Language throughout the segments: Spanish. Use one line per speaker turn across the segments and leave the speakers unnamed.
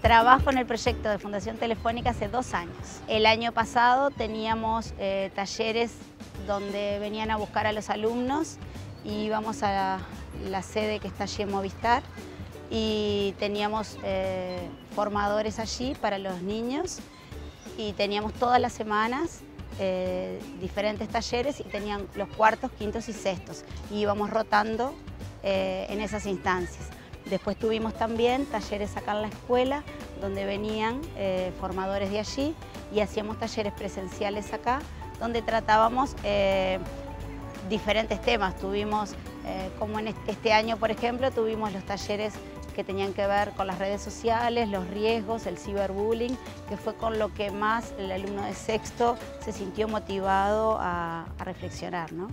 Trabajo en el proyecto de Fundación Telefónica hace 2 años. El año pasado teníamos talleres donde venían a buscar a los alumnos y íbamos a la sede que está allí en Movistar y teníamos formadores allí para los niños y teníamos todas las semanas diferentes talleres y tenían los cuartos, quintos y sextos y íbamos rotando en esas instancias. Después tuvimos también talleres acá en la escuela donde venían formadores de allí y hacíamos talleres presenciales acá donde tratábamos diferentes temas. Tuvimos, como en este año por ejemplo, tuvimos los talleres que tenían que ver con las redes sociales, los riesgos, el ciberbullying, que fue con lo que más el alumno de sexto se sintió motivado a reflexionar, ¿no?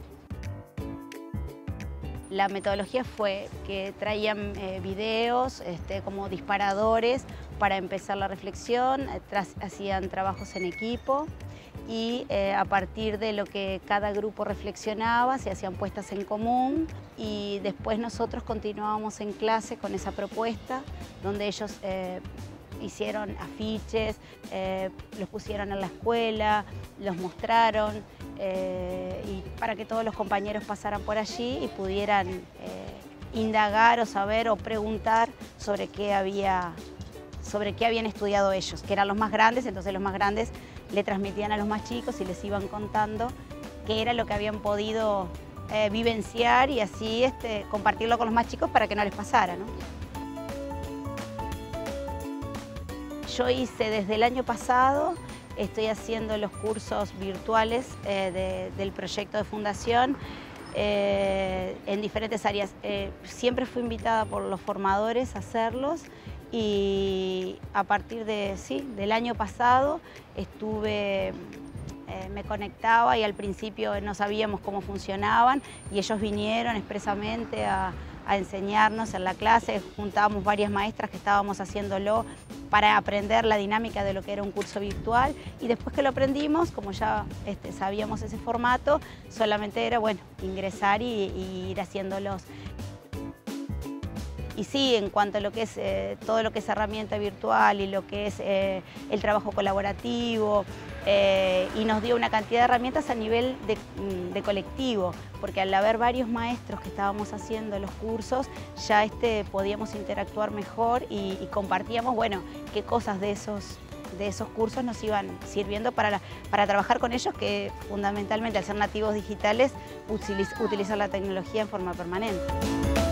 La metodología fue que traían videos como disparadores para empezar la reflexión, hacían trabajos en equipo y a partir de lo que cada grupo reflexionaba se hacían puestas en común y después nosotros continuábamos en clase con esa propuesta donde ellos hicieron afiches, los pusieron en la escuela, los mostraron y para que todos los compañeros pasaran por allí y pudieran indagar o saber o preguntar sobre qué habían estudiado ellos, que eran los más grandes, entonces los más grandes le transmitían a los más chicos y les iban contando qué era lo que habían podido vivenciar y así compartirlo con los más chicos para que no les pasara, ¿no? Yo hice desde el año pasado, estoy haciendo los cursos virtuales del proyecto de fundación en diferentes áreas. Siempre fui invitada por los formadores a hacerlos y a partir del año pasado me conectaba y al principio no sabíamos cómo funcionaban y ellos vinieron expresamente a enseñarnos en la clase, juntábamos varias maestras que estábamos haciéndolo para aprender la dinámica de lo que era un curso virtual y después que lo aprendimos, como ya sabíamos ese formato, solamente era ingresar y ir haciéndolos. Y sí, en cuanto a lo que es todo lo que es herramienta virtual y lo que es el trabajo colaborativo, y nos dio una cantidad de herramientas a nivel de colectivo, porque al haber varios maestros que estábamos haciendo los cursos, ya podíamos interactuar mejor y compartíamos, qué cosas de esos cursos nos iban sirviendo para trabajar con ellos, que fundamentalmente al ser nativos digitales utilizan la tecnología en forma permanente.